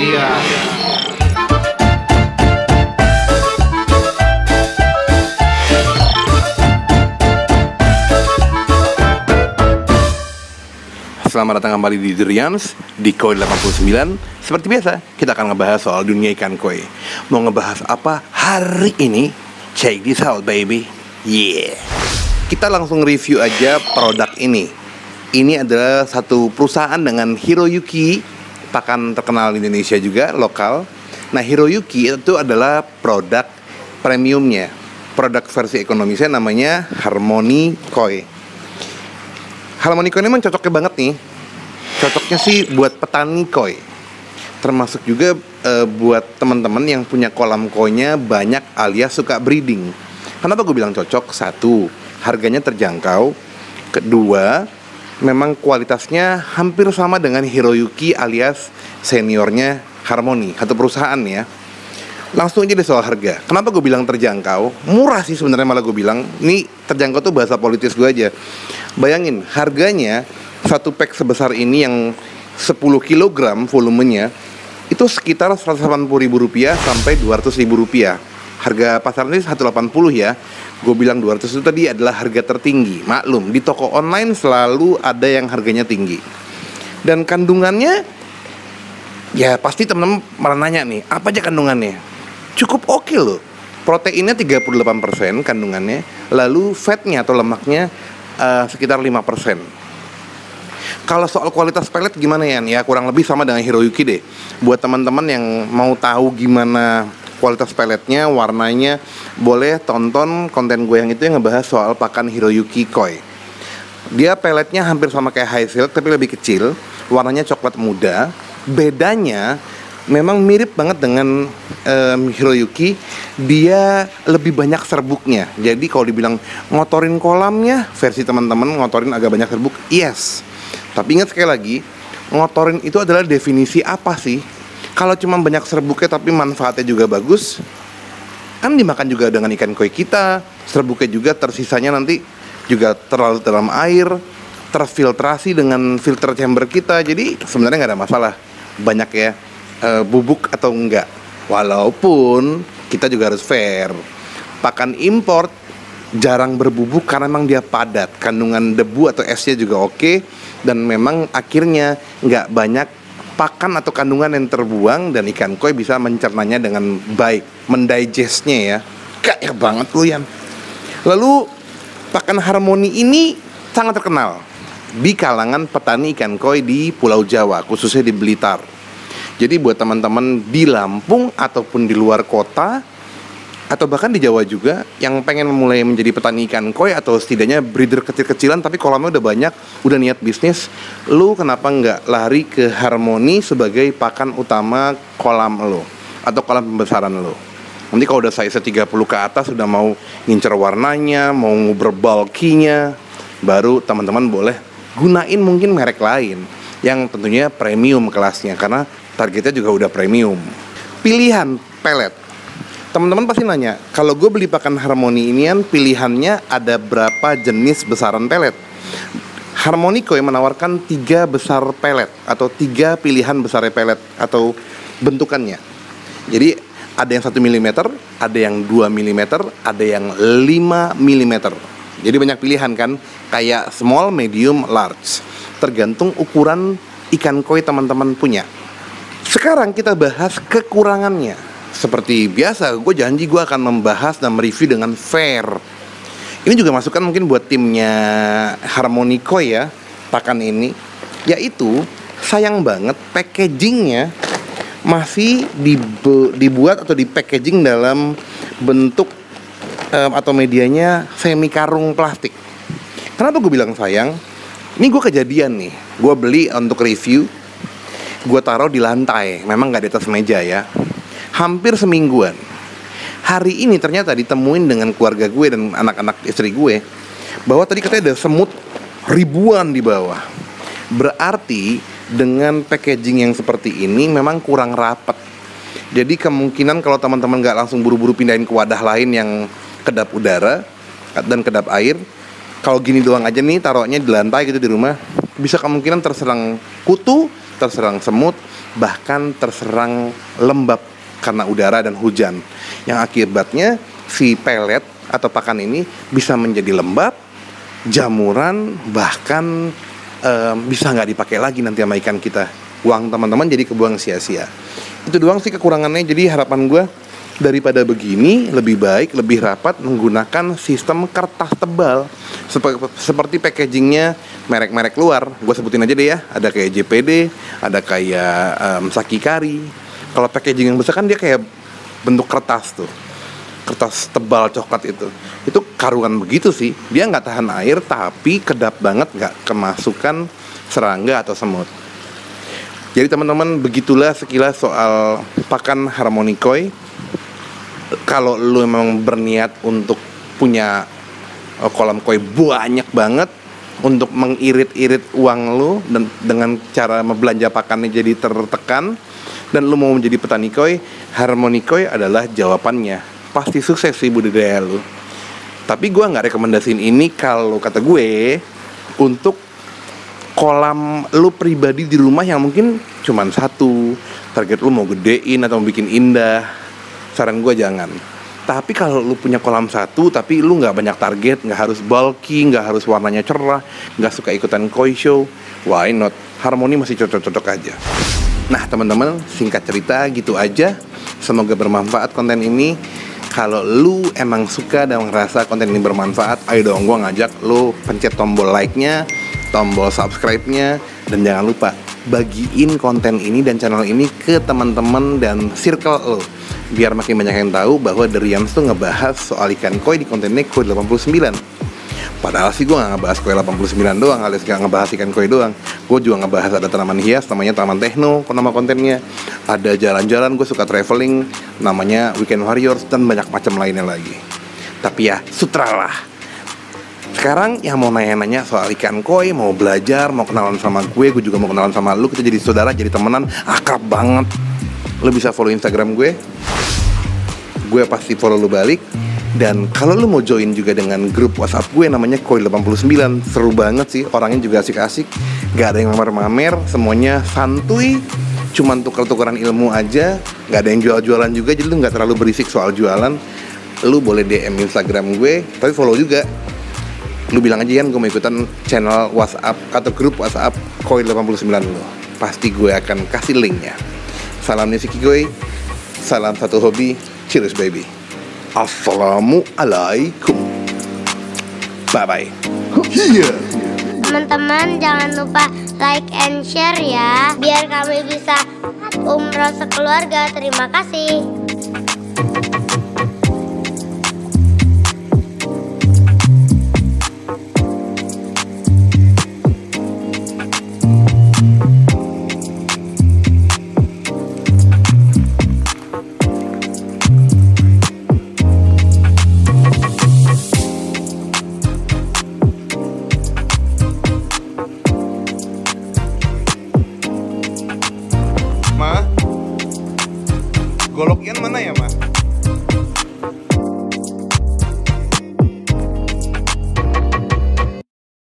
Iya. Selamat datang kembali di Durians di Koi 89. Seperti biasa, kita akan ngebahas soal dunia ikan koi. Mau ngebahas apa hari ini? Check this out, baby. Yeah. Kita langsung review aja produk ini. Ini adalah satu perusahaan dengan Hiroyuki, pakan terkenal di Indonesia juga, lokal. Nah, Hiroyuki itu adalah produk premiumnya. Produk versi ekonomisnya namanya Harmony Koi. Harmony Koi ini memang cocoknya banget nih. Cocoknya sih buat petani koi. Termasuk juga buat teman-teman yang punya kolam koinya banyak alias suka breeding. Kenapa gue bilang cocok? Satu, harganya terjangkau. Kedua, memang kualitasnya hampir sama dengan Hiroyuki alias seniornya Harmony, satu perusahaan ya. Langsung aja deh soal harga. Kenapa gue bilang terjangkau? Murah sih sebenarnya, malah gue bilang. Ini terjangkau tuh bahasa politis gue aja. Bayangin, harganya satu pack sebesar ini yang 10 kg volumenya itu sekitar Rp180.000 sampai Rp200.000. Harga pasaran ini 180 ya. Gue bilang 200 itu tadi adalah harga tertinggi. Maklum, di toko online selalu ada yang harganya tinggi. Dan kandungannya, ya pasti temen-temen malah nanya nih, apa aja kandungannya? Cukup oke loh. Proteinnya 38% kandungannya. Lalu fatnya atau lemaknya sekitar 5%. Kalau soal kualitas pelet gimana ya? Ya kurang lebih sama dengan Hiroyuki deh. Buat teman-teman yang mau tahu gimana kualitas peletnya, warnanya, boleh tonton konten gue yang itu yang ngebahas soal pakan Hiroyuki Koi. Dia peletnya hampir sama kayak high silk tapi lebih kecil. Warnanya coklat muda. Bedanya memang mirip banget dengan Hiroyuki. Dia lebih banyak serbuknya. Jadi kalau dibilang ngotorin kolamnya, versi teman-teman ngotorin agak banyak serbuk, yes. Tapi ingat sekali lagi, ngotorin itu adalah definisi apa sih? Kalau cuma banyak serbuknya tapi manfaatnya juga bagus, kan dimakan juga dengan ikan koi kita. Serbuknya juga tersisanya nanti juga terlalu dalam air, terfiltrasi dengan filter chamber kita. Jadi sebenarnya nggak ada masalah banyak ya bubuk atau enggak. Walaupun kita juga harus fair, pakan import jarang berbubuk karena memang dia padat, kandungan debu atau esnya juga oke, dan memang akhirnya nggak banyak pakan atau kandungan yang terbuang, dan ikan koi bisa mencernanya dengan baik, mendigestnya ya. Kaya banget lu Yan. Lalu pakan Harmony ini sangat terkenal di kalangan petani ikan koi di Pulau Jawa, khususnya di Blitar. Jadi buat teman-teman di Lampung ataupun di luar kota atau bahkan di Jawa juga yang pengen mulai menjadi petani ikan koi atau setidaknya breeder kecil-kecilan tapi kolamnya udah banyak, udah niat bisnis, lu kenapa nggak lari ke Harmony sebagai pakan utama kolam lo atau kolam pembesaran lo. Nanti kalau udah size 30 ke atas, udah mau ngincer warnanya, mau nguber bulky-nya, baru teman-teman boleh gunain mungkin merek lain yang tentunya premium kelasnya, karena targetnya juga udah premium. Pilihan pelet, teman-teman pasti nanya, kalau gue beli pakan Harmony inian, pilihannya ada berapa jenis besaran pelet? Harmony Koi menawarkan 3 besar pelet atau 3 pilihan besar pelet atau bentukannya. Jadi ada yang 1 mm, ada yang 2 mm, ada yang 5 mm. Jadi banyak pilihan kan, kayak small, medium, large, tergantung ukuran ikan koi teman-teman punya. Sekarang kita bahas kekurangannya. Seperti biasa, gue janji gue akan membahas dan mereview dengan fair. Ini juga masukan mungkin buat timnya Harmony Koi ya, pakan ini. Yaitu, sayang banget packagingnya masih dibuat atau di packaging dalam bentuk atau medianya semi karung plastik. Kenapa gue bilang sayang? Ini gue kejadian nih, gue beli untuk review, gue taruh di lantai, memang gak di atas meja ya, hampir semingguan. Hari ini ternyata ditemuin dengan keluarga gue dan anak-anak istri gue, bahwa tadi katanya ada semut ribuan di bawah. Berarti dengan packaging yang seperti ini memang kurang rapat. Jadi kemungkinan kalau teman-teman gak langsung buru-buru pindahin ke wadah lain yang kedap udara dan kedap air, kalau gini doang aja nih taruhnya di lantai gitu di rumah, bisa kemungkinan terserang kutu, terserang semut, bahkan terserang lembab karena udara dan hujan. Yang akibatnya si pelet atau pakan ini bisa menjadi lembab, jamuran, bahkan bisa nggak dipakai lagi nanti sama ikan kita. Uang teman-teman jadi kebuang sia-sia. Itu doang sih kekurangannya. Jadi harapan gue, daripada begini, lebih baik, lebih rapat menggunakan sistem kertas tebal seperti packagingnya merek-merek luar. Gue sebutin aja deh ya. Ada kayak JPD, ada kayak Sakikari. Kalau packaging yang besar kan dia kayak bentuk kertas tuh, kertas tebal coklat itu karuan begitu sih. Dia nggak tahan air tapi kedap banget, nggak kemasukan serangga atau semut. Jadi teman-teman, begitulah sekilas soal pakan harmoni koi. Kalau lu memang berniat untuk punya kolam koi banyak banget untuk mengirit-irit uang lu dan dengan cara membelanja pakannya jadi tertekan, dan lu mau menjadi petani koi, harmoni koi adalah jawabannya. Pasti sukses sih budidaya lu. Tapi gue nggak rekomendasiin ini kalau kata gue untuk kolam lu pribadi di rumah yang mungkin cuman satu, target lu mau gedein atau mau bikin indah. Saran gue jangan. Tapi kalau lu punya kolam satu tapi lu nggak banyak target, nggak harus bulky, nggak harus warnanya cerah, nggak suka ikutan koi show, why not? Harmoni masih cocok-cocok aja. Nah teman-teman, singkat cerita gitu aja. Semoga bermanfaat konten ini. Kalau lu emang suka dan ngerasa konten ini bermanfaat, ayo dong gue ngajak lu pencet tombol like-nya, tombol subscribe-nya, dan jangan lupa bagiin konten ini dan channel ini ke teman-teman dan circle lo, biar makin banyak yang tahu bahwa The Rians tuh ngebahas soal ikan koi di kontennya Koi 89. Padahal sih gue gak ngebahas Koi 89 doang, alias gak ngebahas ikan koi doang. Gue juga ngebahas ada tanaman hias namanya Taman Tekno, nama kontennya. Ada jalan-jalan, gue suka traveling, namanya Weekend Warriors, dan banyak macam lainnya lagi. Tapi ya, sutralah. Sekarang yang mau nanya-nanya soal ikan koi, mau belajar, mau kenalan sama gue juga mau kenalan sama lu, kita jadi saudara, jadi temenan, akrab banget. Lu bisa follow Instagram gue pasti follow lu balik. Dan kalau lu mau join juga dengan grup WhatsApp gue namanya Koi 89, seru banget sih, orangnya juga asik-asik, gak ada yang mamer-mamer, semuanya santuy, cuman tuker-tukeran ilmu aja, gak ada yang jual-jualan juga, jadi lu gak terlalu berisik soal jualan. Lu boleh DM Instagram gue, tapi follow juga. Lu bilang aja kan gue mau ikutan channel WhatsApp atau grup WhatsApp Koi 89 lu. Pasti gue akan kasih linknya. Salam Nisiki Koi, salam satu hobi, cheers baby. Assalamualaikum. Bye bye. Yeah. Teman-teman jangan lupa like and share ya, biar kami bisa umroh sekeluarga. Terima kasih. Golok ian mana ya, Ma?